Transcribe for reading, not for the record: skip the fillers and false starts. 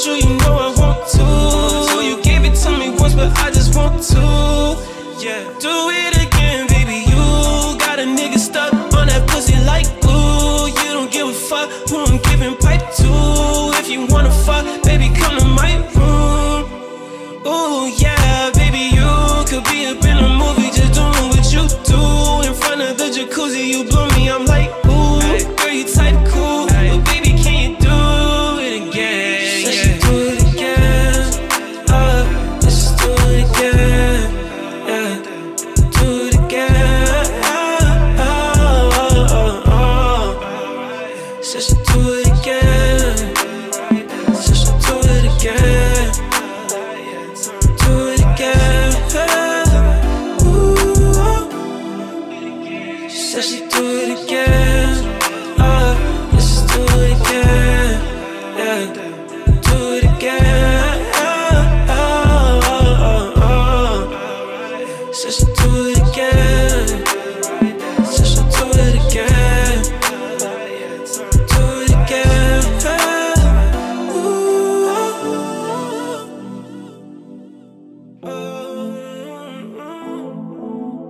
with you, you know I want to. You gave it to me once, but I just want to. Yeah, do it again, baby. You got a nigga stuck on that pussy like glue. You don't give a fuck who I'm giving pipe to. If you wanna fuck, baby, come to my room. Ooh, yeah, baby, you could be up in a movie just doing what you do. In front of the jacuzzi, you blow me, I'm like, ooh, girl, you type cool, but baby, can you do it again? Let's just do it again, let's just do it again, yeah, do it again, let's just do it again, let's just do it again, do it again, ooh. She said she'd do it again, let's just do it again, yeah, do it again, said she'd do it again, said she'd do it again, do it again, ooh.